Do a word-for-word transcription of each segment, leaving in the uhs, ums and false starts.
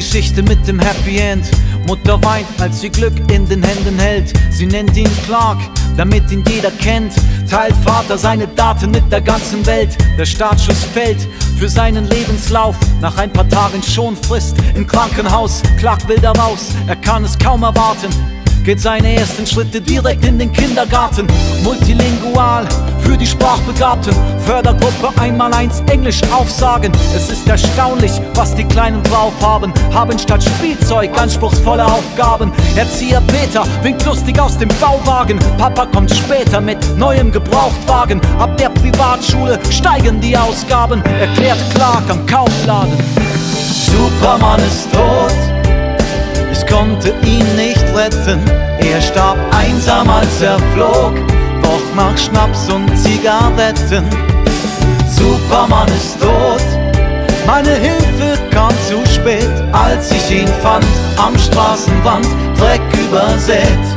Geschichte mit dem Happy End. Mutter weint, als sie Glück in den Händen hält. Sie nennt ihn Clark, damit ihn jeder kennt. Teilt Vater seine Daten mit der ganzen Welt. Der Startschuss fällt für seinen Lebenslauf. Nach ein paar Tagen schon Frist im Krankenhaus. Clark will da raus, er kann es kaum erwarten. Geht seine ersten Schritte direkt in den Kindergarten. Multilingual für die Sprachbegabten. Fördergruppe einmal eins Englisch aufsagen. Es ist erstaunlich, was die Kleinen drauf haben. Haben statt Spielzeug anspruchsvolle Aufgaben. Erzieher Peter winkt lustig aus dem Bauwagen. Papa kommt später mit neuem Gebrauchtwagen. Ab der Privatschule steigen die Ausgaben, erklärt Clark am Kaufladen. Superman ist tot, ich konnte ihn nicht retten. Er starb einsam, als er flog, doch nach Schnaps und Zigaretten. Superman ist tot, meine Hilfe kam zu spät, als ich ihn fand, am Straßenrand, Dreck übersät.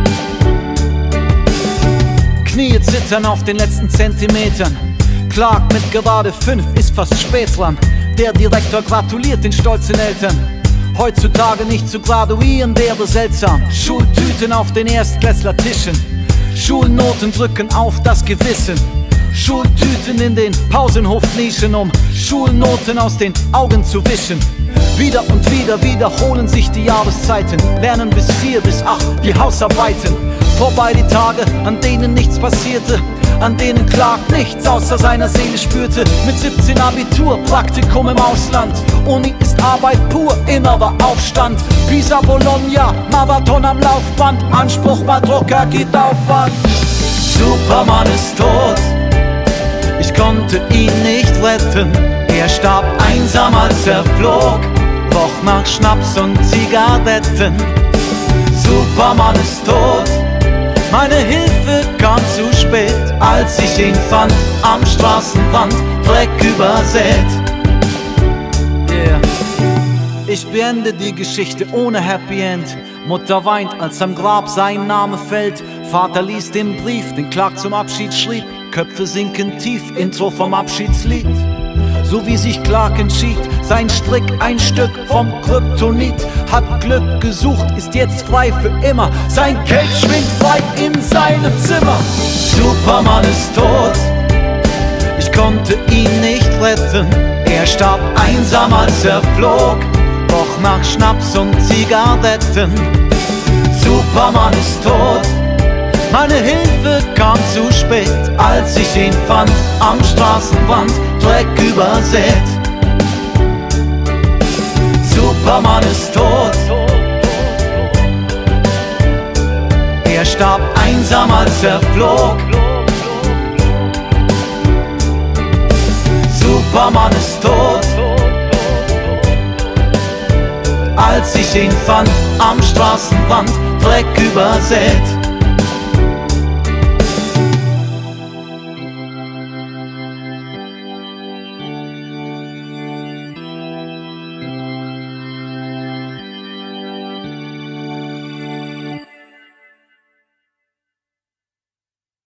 Knie zittern auf den letzten Zentimetern. Clark mit gerade fünf ist fast spät dran. Der Direktor gratuliert den stolzen Eltern. Heutzutage nicht zu graduieren wäre seltsam. Schultüten auf den Erstklässlertischen. Schulnoten drücken auf das Gewissen. Schultüten in den Pausenhofnischen, um Schulnoten aus den Augen zu wischen. Wieder und wieder wiederholen sich die Jahreszeiten. Lernen bis vier, bis acht die Hausarbeiten. Vorbei die Tage, an denen nichts passierte, an denen Clark nichts außer seiner Seele spürte. Mit siebzehn Abitur, Praktikum im Ausland. Uni ist Arbeit pur, innerer Aufstand. Pisa, Bologna, Marathon am Laufband. Anspruch mal Drucker, geht Aufwand. Superman ist tot, ich konnte ihn nicht retten. Er starb einsam, als er flog, roch nach Schnaps und Zigaretten. Superman ist tot, meine Hilfe kam zu spät, als ich ihn fand, am Straßenrand, Dreck übersät. Yeah. Ich beende die Geschichte ohne Happy End. Mutter weint, als am Grab sein Name fällt. Vater liest den Brief, den Clark zum Abschied schrieb. Köpfe sinken tief, Intro vom Abschiedslied. So wie sich Clark entschied, sein Strick ein Stück vom Kryptonit. Hat Glück gesucht, ist jetzt frei für immer. Sein Cape schwingt frei in seinem Zimmer. Superman ist tot, ich konnte ihn nicht retten. Er starb einsam, als er flog, roch nach Schnaps und Zigaretten. Superman ist tot, meine Hilfe kam zu spät, als ich ihn fand, am Straßenrand, Dreck übersät. Superman ist tot, er starb einsam, als er flog. Superman ist tot, als ich ihn fand, am Straßenrand, Dreck übersät.